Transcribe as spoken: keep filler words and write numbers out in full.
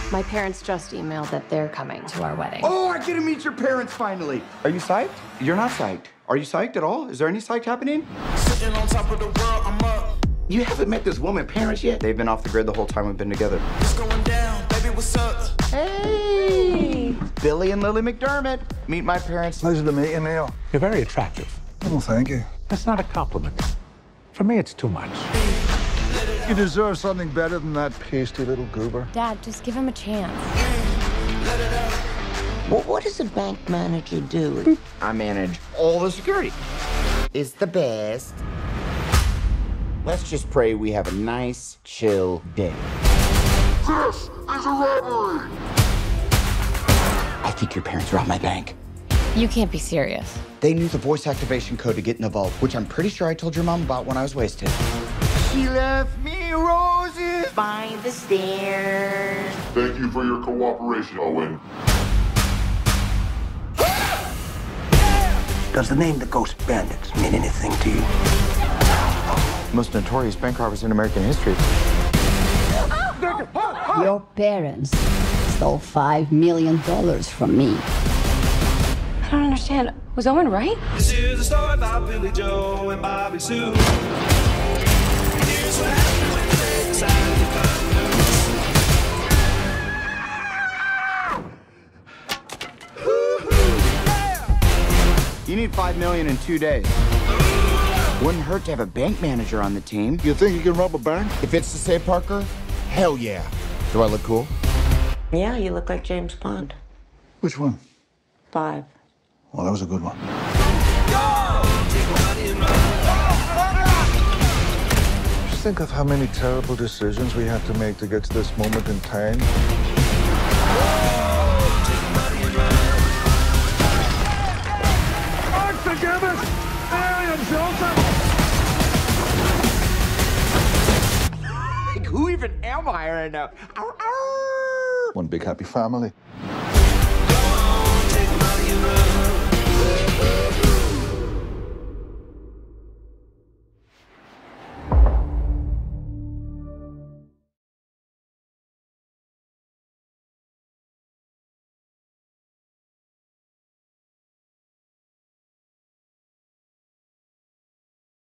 My parents just emailed that they're coming to our wedding. Oh, I get to meet your parents finally. Are you psyched? You're not psyched. Are you psyched at all? Is there any psych happening? Sitting on top of the world, I'm up. You haven't met this woman's parents yet? They've been off the grid the whole time we've been together. It's going down, baby, what's up? Hey! Billy and Lily McDermott. Meet my parents. Pleasure to meet you, Neil. You're very attractive. Oh, thank you. That's not a compliment. For me, it's too much. You deserve something better than that pasty little goober. Dad, just give him a chance. Well, what does a bank manager do? I manage all the security. Is the best. Let's just pray we have a nice, chill day. This is a robbery! I think your parents robbed my bank. You can't be serious. They knew the voice activation code to get in the vault, which I'm pretty sure I told your mom about when I was wasted. She left me roses By the stairs. Thank you for your cooperation, Owen. Does the name the Ghost Bandits mean anything to you? Most notorious bank robbers in American history. Your parents stole five million dollars from me. I don't understand. Was Owen right? This is a story about Billy Joe and Bobby Sue. Here's what happened when they decided to cut loose. You need five million in two days. Wouldn't hurt to have a bank manager on the team. You think you can rob a bank? If it's to say Parker, hell yeah. Do I look cool? Yeah, you look like James Bond. Which one? Five. Well, that was a good one. Just think of how many terrible decisions we had to make to get to this moment in time. Unforgiven! Marion Joseph! Like, who even am I right now? One big happy family.